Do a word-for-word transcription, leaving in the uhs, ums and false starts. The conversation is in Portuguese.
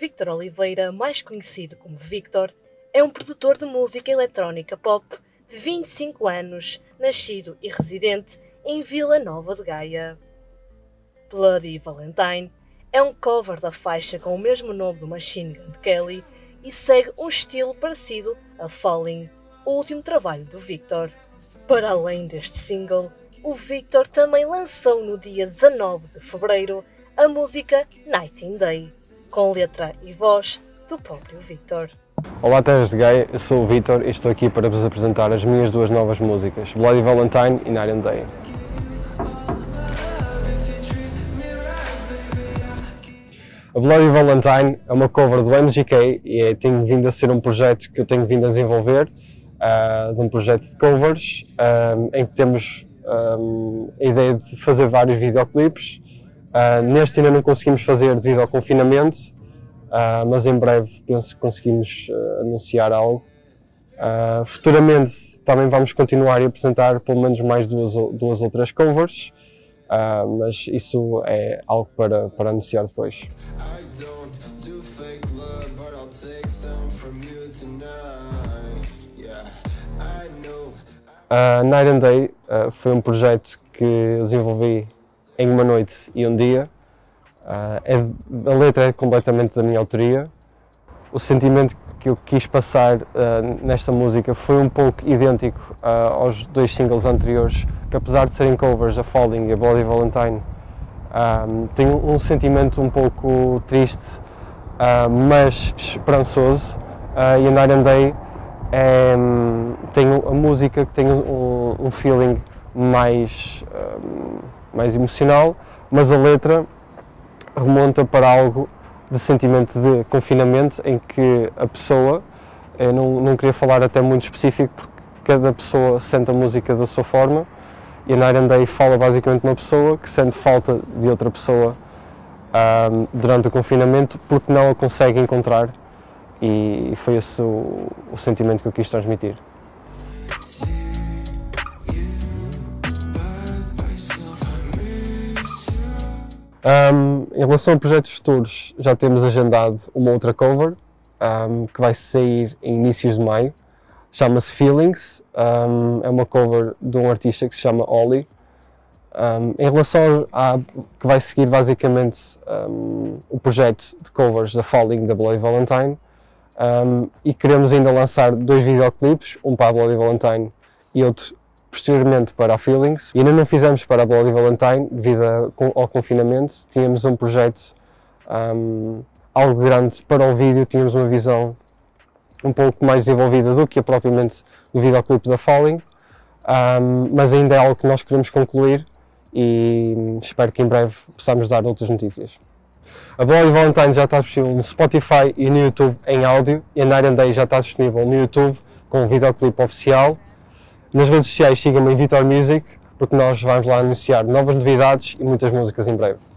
Víctor Oliveira, mais conhecido como Victor, é um produtor de música eletrónica pop de vinte e cinco anos, nascido e residente em Vila Nova de Gaia. Bloody Valentine é um cover da faixa com o mesmo nome do Machine Gun Kelly e segue um estilo parecido a Falling, o último trabalho do Victor. Para além deste single, o Victor também lançou no dia dezanove de fevereiro a música Night and Day, com letra e voz do próprio Victor. Olá terras de Gaia, eu sou o Victor e estou aqui para vos apresentar as minhas duas novas músicas, Bloody Valentine e Night and Day. A Bloody Valentine é uma cover do M G K e é, tem vindo a ser um projeto que eu tenho vindo a desenvolver, uh, de um projeto de covers, um, em que temos um, a ideia de fazer vários videoclipes. Uh, neste ainda não conseguimos fazer devido ao confinamento, uh, mas em breve penso que conseguimos uh, anunciar algo. Uh, futuramente também vamos continuar a apresentar pelo menos mais duas, duas outras covers. Uh, mas isso é algo para, para anunciar depois. Uh, Night and Day uh, foi um projeto que eu desenvolvi em uma noite e um dia. Uh, é, a letra é completamente da minha autoria. O sentimento que eu quis passar uh, nesta música foi um pouco idêntico uh, aos dois singles anteriores, que apesar de serem covers, a Falling e a Bloody Valentine, um, tem um sentimento um pouco triste, uh, mas esperançoso, uh, e a Night and Day é, tem a música que tem um, um feeling mais, um, mais emocional, mas a letra remonta para algo de sentimento de confinamento, em que a pessoa, eu não, não queria falar até muito específico, porque cada pessoa sente a música da sua forma, e a Night and Day fala basicamente de uma pessoa que sente falta de outra pessoa um, durante o confinamento, porque não a consegue encontrar, e foi esse o, o sentimento que eu quis transmitir. Um, em relação a projetos futuros, já temos agendado uma outra cover um, que vai sair em inícios de maio, chama-se Feelings, um, é uma cover de um artista que se chama Oli. Um, em relação a que vai seguir basicamente um, o projeto de covers da Falling da Bloody Valentine, um, e queremos ainda lançar dois videoclipes, um para a Bloody Valentine e outro posteriormente para a Feelings. E ainda não fizemos para a Bloody Valentine devido ao confinamento. Tínhamos um projeto um, algo grande para o vídeo, tínhamos uma visão um pouco mais desenvolvida do que a propriamente o videoclipe da Falling, um, mas ainda é algo que nós queremos concluir e espero que em breve possamos dar outras notícias. A Bloody Valentine já está disponível no Spotify e no YouTube em áudio, e a Night and Day já está disponível no YouTube com um videoclipe oficial. Nas redes sociais sigam-me em Victor Music, porque nós vamos lá anunciar novas novidades e muitas músicas em breve.